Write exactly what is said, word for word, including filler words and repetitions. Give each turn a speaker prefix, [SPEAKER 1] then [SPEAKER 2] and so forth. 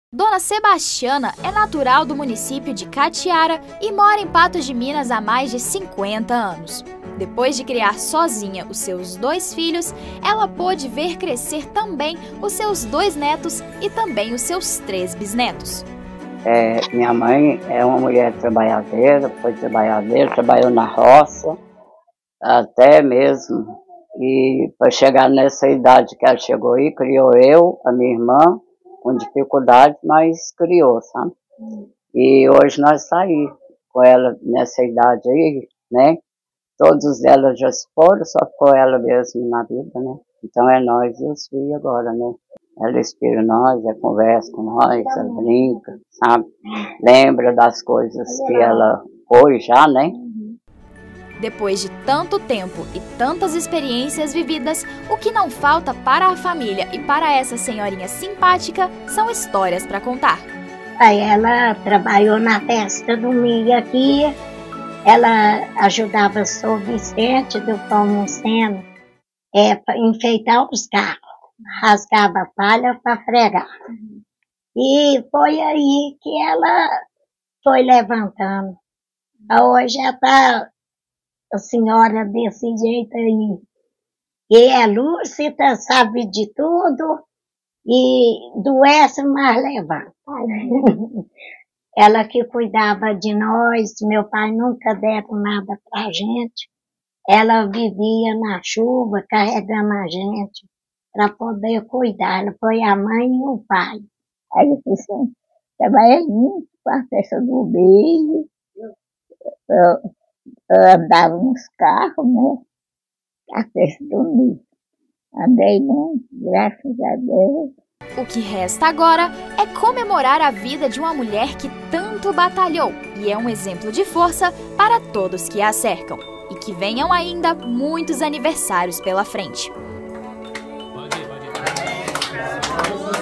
[SPEAKER 1] Dona Sebastiana é natural do município de Catiara e mora em Patos de Minas há mais de cinquenta anos. Depois de criar sozinha os seus dois filhos, ela pôde ver crescer também os seus dois netos e também os seus três bisnetos.
[SPEAKER 2] É, minha mãe é uma mulher trabalhadeira, foi trabalhadeira, trabalhou na roça, até mesmo. E para chegar nessa idade que ela chegou aí, criou eu, a minha irmã, com dificuldade, mas criou, sabe? E hoje nós estamos aí com ela nessa idade aí, né? Todos elas já se foram, só ficou ela mesmo na vida, né? Então é nós e os filhos agora, né? Ela inspira nós, ela conversa com nós, ela brinca, sabe? Lembra das coisas que ela foi já, né?
[SPEAKER 1] Depois de tanto tempo e tantas experiências vividas, o que não falta para a família e para essa senhorinha simpática são histórias para contar.
[SPEAKER 3] Aí ela trabalhou na festa do milho aqui, ela ajudava o São Vicente do Palmoceno é, para enfeitar os carros, rasgava a palha para fregar. E foi aí que ela foi levantando. Hoje ela está a senhora desse jeito aí. E é lúcida, sabe de tudo, e doece, mas levanta. Ela que cuidava de nós, meu pai nunca deu nada pra gente. Ela vivia na chuva, carregando a gente, para poder cuidar. Ela foi a mãe e o pai.
[SPEAKER 4] Aí eu fiz, trabalhei muito com a festa do meio. Eu, eu andava nos carros, né? A festa do meio. Andei muito, graças a Deus.
[SPEAKER 1] O que resta agora é comemorar a vida de uma mulher que tanto batalhou e é um exemplo de força para todos que a cercam. E que venham ainda muitos aniversários pela frente. Pode ir, pode ir.